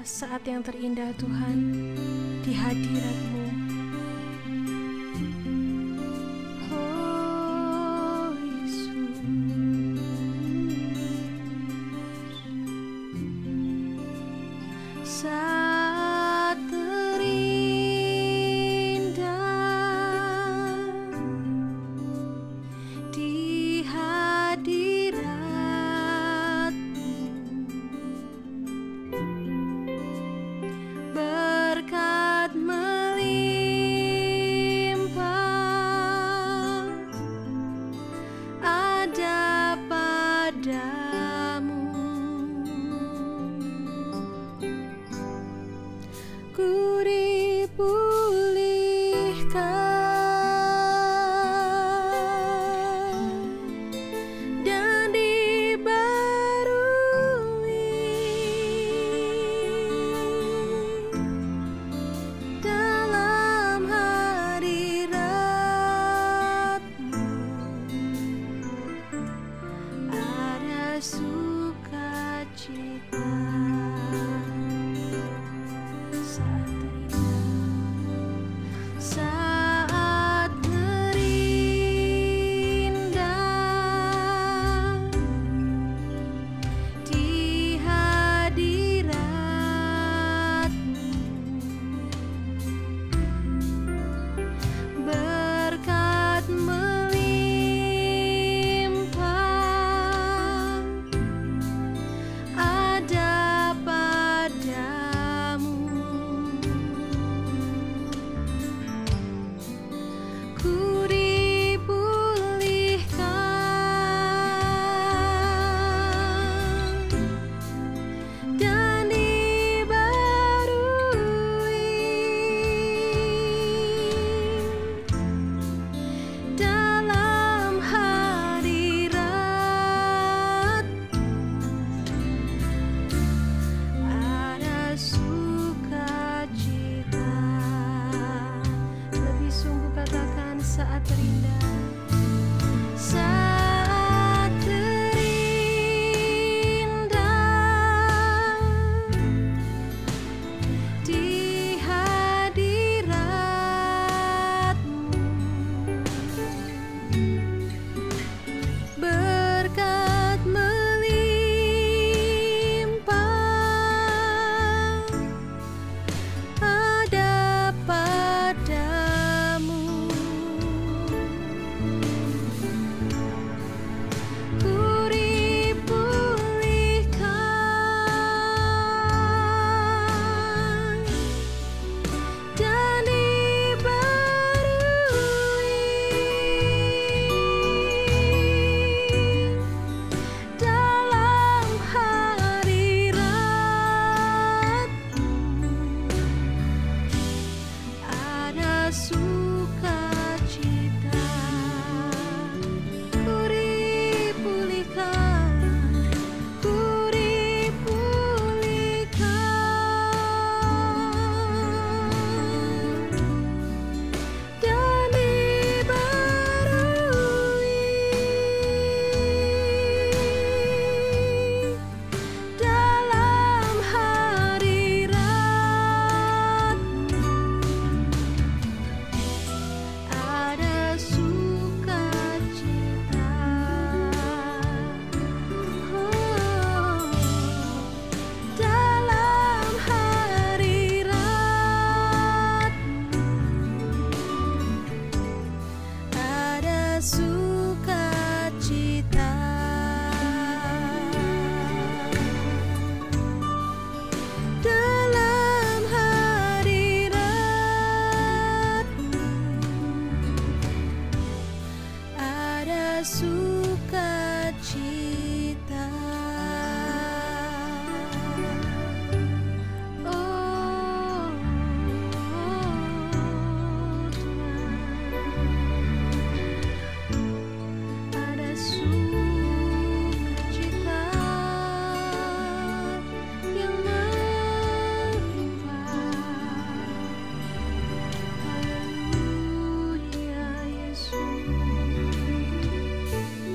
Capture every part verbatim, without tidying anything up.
saat yang terindah Tuhan di hadirat-Mu. Oh Yesus, saat terindah di hadirat-Mu, berkat melimpah ada padamu. Ku dipulihkan dan dibarui dalam hadirat-Mu. Ada sukacita saat terindah, saat terindah di hadirat-Mu, berkat melimpah ada padamu. Ku dipulihkan dan dibarui dalam hadirat-Mu. Ada sukacita. Lebih sungguh katakan saat terindah, saat terindah di hadirat-Mu, berkat melimpah ada padamu. Ku dipulihkan dan dibarui dalam hadirat-Mu. Ada sukacita. Ku dipulihkan, ku dipulihkan dan dibarui dalam hadirat-Mu. Ada sukacita. Oh, dalam hadirat-Mu ada sukacita. Dalam hadirat-Mu ada sukacita. Oh, Tuhan, ada sukacita yang melimpah. Haleluya Yesus.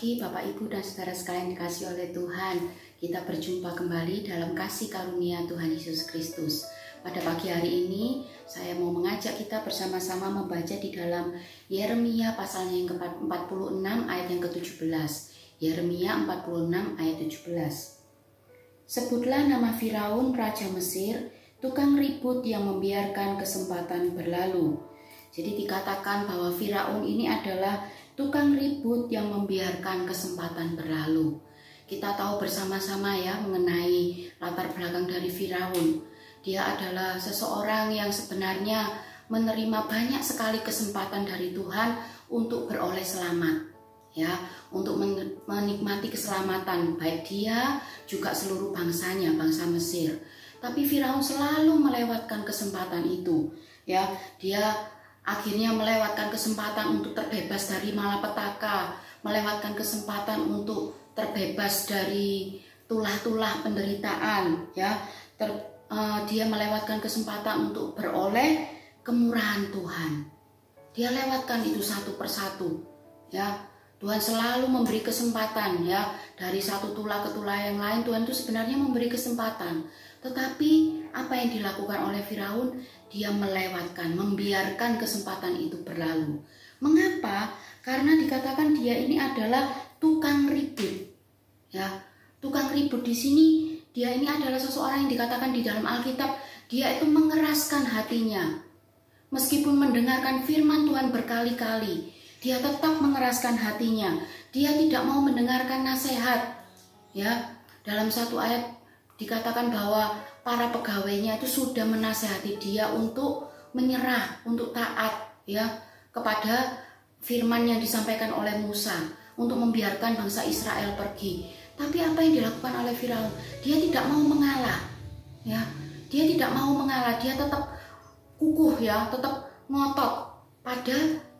pagi Bapak Ibu dan saudara sekalian dikasihi oleh Tuhan. Kita berjumpa kembali dalam kasih karunia Tuhan Yesus Kristus. Pada pagi hari ini saya mau mengajak kita bersama-sama membaca di dalam Yeremia pasalnya yang ke empat puluh enam ayat yang ke tujuh belas. Yeremia empat puluh enam ayat tujuh belas. Sebutlah nama Firaun raja Mesir, tukang ribut yang membiarkan kesempatan berlalu. Jadi dikatakan bahwa Firaun ini adalah tukang ribut yang membiarkan kesempatan berlalu. Kita tahu bersama-sama ya mengenai latar belakang dari Firaun. Dia adalah seseorang yang sebenarnya menerima banyak sekali kesempatan dari Tuhan untuk beroleh selamat. Ya, untuk menikmati keselamatan baik dia juga seluruh bangsanya, bangsa Mesir. Tapi Firaun selalu melewatkan kesempatan itu. Ya, dia akhirnya melewatkan kesempatan untuk terbebas dari malapetaka, melewatkan kesempatan untuk terbebas dari tulah-tulah penderitaan, ya. Ter, uh, dia melewatkan kesempatan untuk beroleh kemurahan Tuhan. Dia lewatkan itu satu persatu, ya. Tuhan selalu memberi kesempatan, ya. Dari satu tulah ke tulah yang lain, Tuhan itu sebenarnya memberi kesempatan. Tetapi apa yang dilakukan oleh Firaun? Dia melewatkan, membiarkan kesempatan itu berlalu. Mengapa? Karena dikatakan dia ini adalah tukang ribut. Ya, tukang ribut di sini dia ini adalah seseorang yang dikatakan di dalam Alkitab dia itu mengeraskan hatinya. Meskipun mendengarkan firman Tuhan berkali-kali, dia tetap mengeraskan hatinya. Dia tidak mau mendengarkan nasihat. Ya, dalam satu ayat dikatakan bahwa para pegawainya itu sudah menasihati dia untuk menyerah, untuk taat ya kepada firman yang disampaikan oleh Musa untuk membiarkan bangsa Israel pergi. Tapi apa yang dilakukan oleh Firaun? Dia tidak mau mengalah. Ya, dia tidak mau mengalah, dia tetap kukuh ya, tetap ngotot pada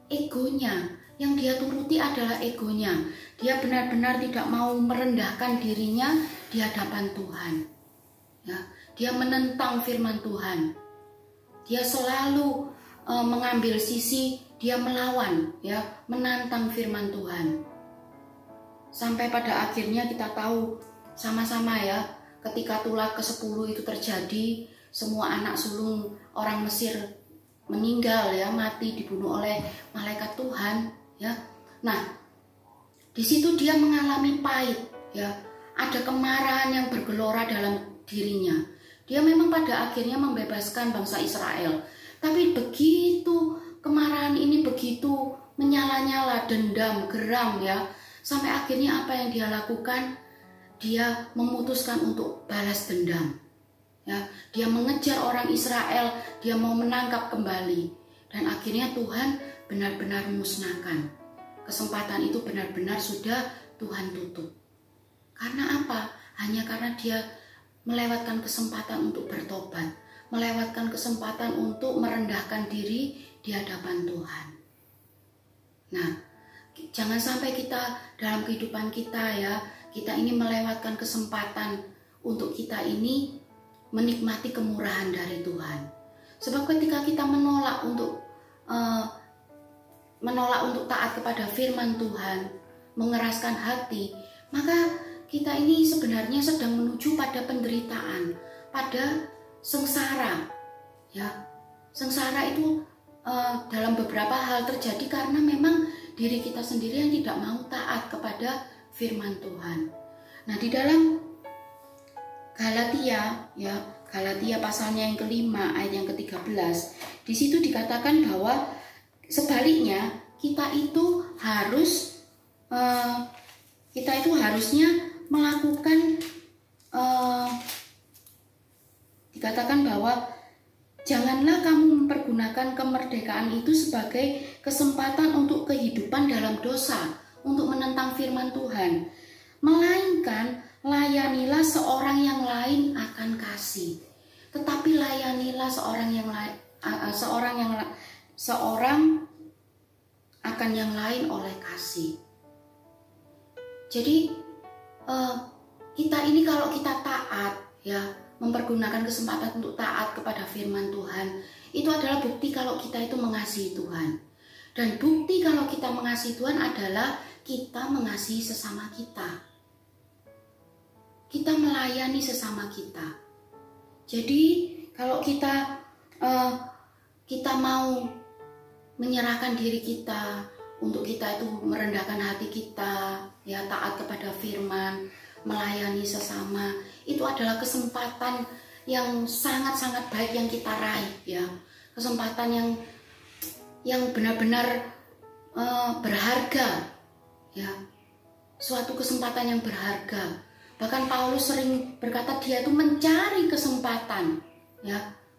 egonya. Yang dia turuti adalah egonya. Dia benar-benar tidak mau merendahkan dirinya di hadapan Tuhan. Ya, dia menentang firman Tuhan. Dia selalu e, mengambil sisi, dia melawan, ya, menantang firman Tuhan. Sampai pada akhirnya kita tahu sama-sama ya, ketika tulah ke sepuluh itu terjadi, semua anak sulung orang Mesir meninggal ya, mati dibunuh oleh malaikat Tuhan, ya. Nah, di situ dia mengalami pahit, ya. Ada kemarahan yang bergelora dalam dirinya. Dia memang pada akhirnya membebaskan bangsa Israel. Tapi begitu kemarahan ini begitu menyala-nyala, dendam, geram ya. Sampai akhirnya apa yang dia lakukan? Dia memutuskan untuk balas dendam. Ya, dia mengejar orang Israel, dia mau menangkap kembali. Dan akhirnya Tuhan benar-benar memusnahkan. Kesempatan itu benar-benar sudah Tuhan tutup. Karena apa? Hanya karena dia melewatkan kesempatan untuk bertobat, melewatkan kesempatan untuk merendahkan diri di hadapan Tuhan. Nah, jangan sampai kita dalam kehidupan kita ya, kita ini melewatkan kesempatan untuk kita ini menikmati kemurahan dari Tuhan. Sebab ketika kita menolak untuk uh, menolak untuk taat kepada firman Tuhan, mengeraskan hati, maka kita ini sebenarnya sedang menuju pada penderitaan, pada sengsara. Ya, sengsara itu uh, dalam beberapa hal terjadi karena memang diri kita sendiri yang tidak mau taat kepada firman Tuhan. Nah, di dalam Galatia, ya, Galatia pasalnya yang kelima ayat yang ke tiga belas, di situ dikatakan bahwa sebaliknya kita itu harus uh, kita itu harusnya melakukan uh, dikatakan bahwa janganlah kamu mempergunakan kemerdekaan itu sebagai kesempatan untuk kehidupan dalam dosa, untuk menentang firman Tuhan, melainkan layanilah seorang yang lain akan kasih. Tetapi layanilah seorang yang lain uh, seorang yang seorang akan yang lain oleh kasih. Jadi Uh, kita ini kalau kita taat ya, mempergunakan kesempatan untuk taat kepada firman Tuhan, itu adalah bukti kalau kita itu mengasihi Tuhan. Dan bukti kalau kita mengasihi Tuhan adalah kita mengasihi sesama kita. Kita melayani sesama kita. Jadi kalau kita uh, kita mau menyerahkan diri kita untuk kita itu merendahkan hati kita, ya taat kepada firman, melayani sesama, itu adalah kesempatan yang sangat-sangat baik yang kita raih, ya. Kesempatan yang yang benar-benar uh, berharga, ya. Suatu kesempatan yang berharga. Bahkan Paulus sering berkata dia itu mencari kesempatan, ya.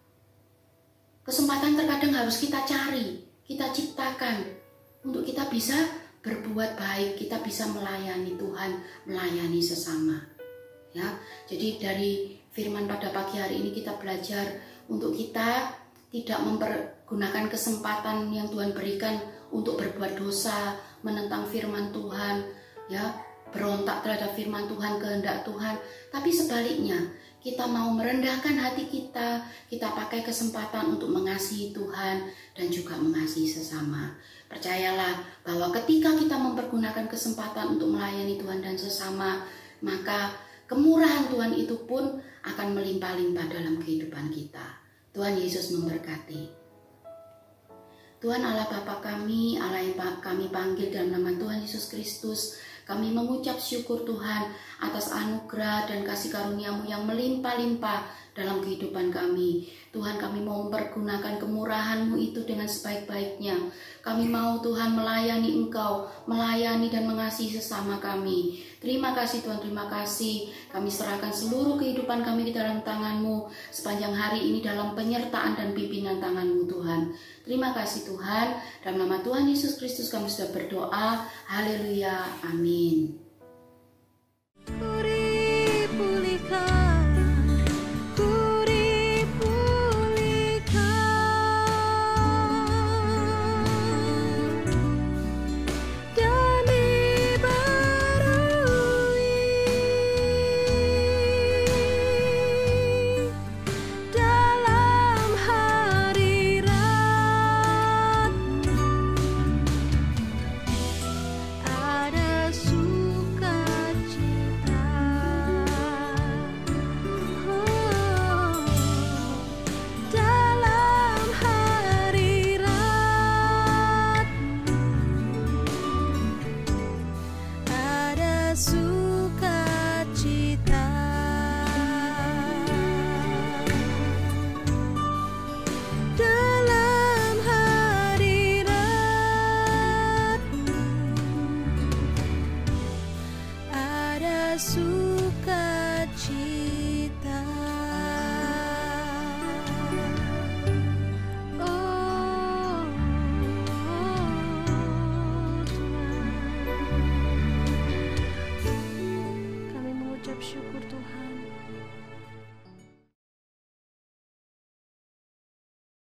Kesempatan terkadang harus kita cari, kita ciptakan untuk kita bisa berbuat baik, kita bisa melayani Tuhan, melayani sesama. Ya, jadi dari firman pada pagi hari ini kita belajar untuk kita tidak mempergunakan kesempatan yang Tuhan berikan untuk berbuat dosa, menentang firman Tuhan, ya, berontak terhadap firman Tuhan, kehendak Tuhan, tapi sebaliknya kita mau merendahkan hati kita, kita pakai kesempatan untuk mengasihi Tuhan dan juga mengasihi sesama. Percayalah bahwa ketika kita mempergunakan kesempatan untuk melayani Tuhan dan sesama, maka kemurahan Tuhan itu pun akan melimpah-limpah dalam kehidupan kita. Tuhan Yesus memberkati. Tuhan Allah Bapa kami, Allah yang kami panggil dalam nama Tuhan Yesus Kristus, kami mengucap syukur Tuhan atas anugerah dan kasih karunia-Mu yang melimpah-limpah dalam kehidupan kami. Tuhan, kami mau mempergunakan kemurahan-Mu itu dengan sebaik-baiknya. Kami mau Tuhan melayani Engkau, melayani dan mengasihi sesama kami. Terima kasih Tuhan, terima kasih. Kami serahkan seluruh kehidupan kami ke dalam tangan-Mu sepanjang hari ini dalam penyertaan dan pimpinan tangan-Mu Tuhan. Terima kasih Tuhan, dalam nama Tuhan Yesus Kristus kami sudah berdoa. Haleluya, amin. Yesus.